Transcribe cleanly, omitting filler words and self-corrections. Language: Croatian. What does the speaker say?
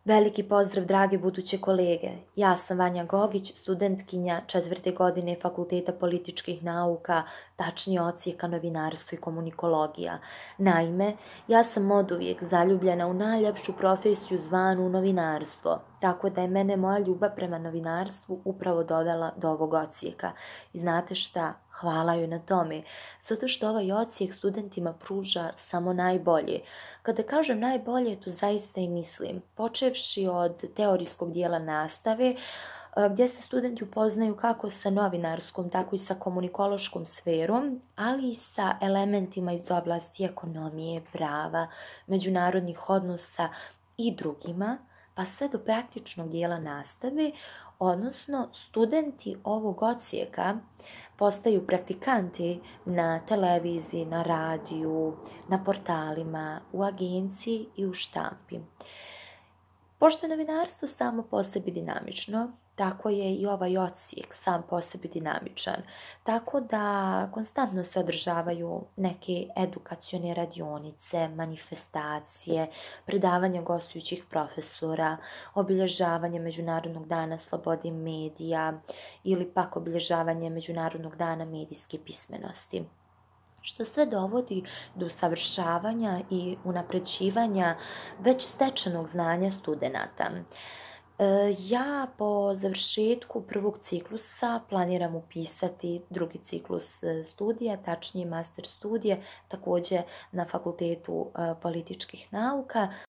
Veliki pozdrav, drage buduće kolege. Ja sam Vanja Gogić, studentkinja 4. godine Fakulteta političkih nauka, tačnije odsjeka novinarstvo i komunikologija. Naime, ja sam oduvijek zaljubljena u najljepšu profesiju zvanu novinarstvo, tako da je mene moja ljubav prema novinarstvu upravo dovela do ovog odsjeka. I znate šta? Hvala joj na tome, zato što ovaj odsjek studentima pruža samo najbolje. Kada kažem najbolje, to zaista i mislim, počevši od teorijskog dijela nastave, gdje se studenti upoznaju kako sa novinarskom, tako i sa komunikološkom sferom, ali i sa elementima iz oblasti ekonomije, prava, međunarodnih odnosa i drugima, pa sve do praktičnog dijela nastave, odnosno studenti ovog odsjeka postaju praktikanti na televiziji, na radiju, na portalima, u agenciji i u štampi. Pošto je novinarstvo samo po sebi dinamično, tako je i ovaj odsjek sam po sebi dinamičan. Tako da konstantno se održavaju neke edukacione radionice, manifestacije, predavanja gostujućih profesora, obilježavanje Međunarodnog dana slobode medija ili pak obilježavanje Međunarodnog dana medijske pismenosti, što sve dovodi do usavršavanja i unapređivanja već stečenog znanja studenata. Ja po završetku prvog ciklusa planiram upisati drugi ciklus studija, tačnije master studije, također na Fakultetu političkih nauka